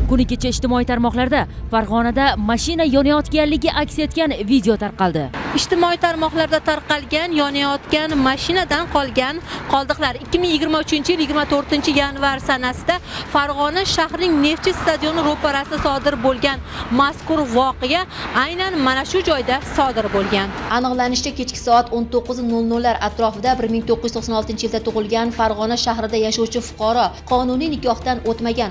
Kuni kecha ijtimoiy tarmoqlarda Farg'onada mashina yonayotganligi aks etgan video tarqaldi. Ijtimoiy tarmoqlarda tarqalgan yonayotgan mashinadan qolgan qoldiqlar 2023-yil 24-yanvar sanasida Farg'ona shahrining Neftchi stadioni ro'parasida sodir bo'lgan mazkur voqea aynan mana shu joyda sodir bo'lgan. Aniqlanishicha, kechki soat 19:00 atrofida 1996-yilda tug'ilgan Farg'ona shahrida yashovchi fuqaro qonuniy nikohdan o'tmagan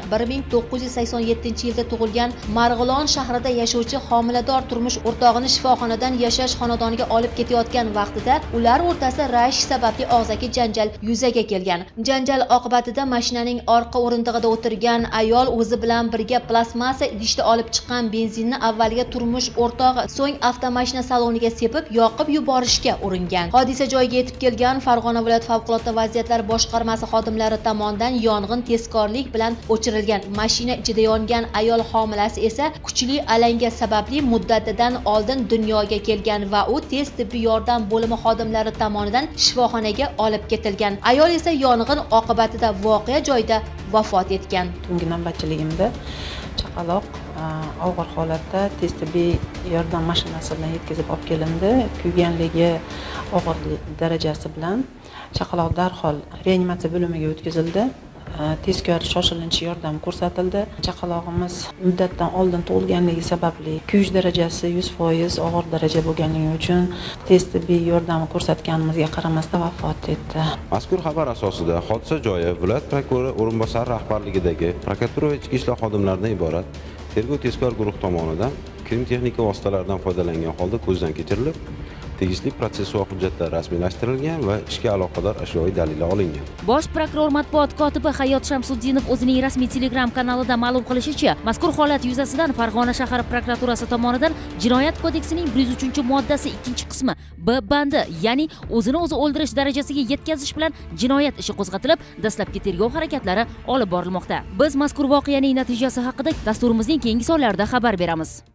1987-yilda tug'ilgan Marg'ilon shahrida yashovchi homilador turmush o'rtog'ini shifoxonadan yashash xonadoniga olib ketayotgan vaqtida ular o'rtasida rashk sababli og'zaki janjal yuzaga kelgan. Janjal oqibatida mashinaning orqa o'rindig'ida o'tirgan ayol o'zi bilan birga plastmassa idishda olib chiqqan benzinni avvaliga turmush o'rtog'i, so'ng avtomashina saloniga sepib, yoqib yuborishga uringan. Hodisa joyiga yetib kelgan Farg'ona viloyat favqulodda vaziyatlar boshqarmasi xodimlari tomonidan yong'in tezkorlik bilan o'chirilgan. Mashina ichida yongan ayol homilasi esa kuchli alanga sababli muddatidan oldin dunyoga kelgan va u tez tibbiy yordam bo'limi xodimlari tomonidan shifoxonaga olib ketilgan. Ayol esa yong'in oqibatida voqea joyida vafot etgan. Tungi navbatchiligimda chaqaloq og'ir holatda tez tibbiy yordam mashinasi bilan yetkazib olib kelindi. Kuyganligi og'ir darajasi bilan chaqaloq darhol reanimatsiya bo'limiga o'tkazildi. Tezkor shoshilinch yordam ko'rsatildi. Chaqalog'imiz muddatdan oldin tug'ilganligi sababli kuyish darajasi 100% og'ir daraja bo'lganligi uchun tez tibbiy yordam ko'rsatganimizga qaramasdan vafot etdi. Mazkur xabar asosida hodisa joyi viloyat prokurori o'rinbosari rahbarligidagi prokuratura va ichki ishlar xodimlaridan iborat tergov tezkor guruh tomonidan krim texnika vositalaridan foydalangan holda ko'zdan kechirilib, tegishli protsessual hujjatlar rasmiylashtirilgan va ishga aloqador ashyoviy dalillar olingan. Bosh prokuror matbuot kotibi Hayot Shamsuddinov o'zining rasmiy Telegram kanalida ma'lum qilishicha, mazkur holat yuzasidan Farg'ona shahar prokuraturasi tomonidan Jinoyat kodeksining 103-moddasi 2-qismi B bandi, ya'ni o'zini o'zi o'ldirish darajasiga yetkazish bilan jinoyat ishi qo'zg'atilib, dastlabki tergov harakatlari olib borilmoqda. Biz mazkur voqeaning natijasi haqida dasturimizning keyingi sonlarida xabar beramiz.